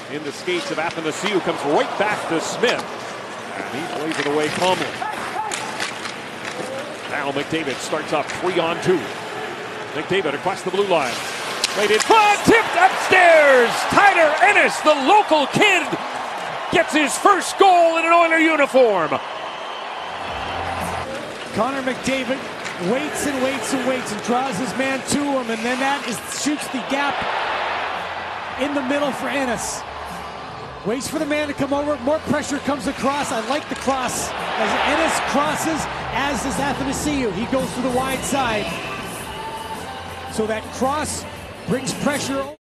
in the skates of Athanasiou, comes right back to Smith. And he plays it away calmly. Now McDavid starts up 3-on-2. McDavid across the blue line. Right in front, tipped upstairs. Tyler Ennis, the local kid, gets his first goal in an Oiler uniform. Connor McDavid waits and waits and waits and draws his man to him, and then shoots the gap in the middle for Ennis. Waits for the man to come over, more pressure comes across. I like the cross as Ennis crosses, as does Athanasiou. He goes to the wide side. So that cross brings pressure.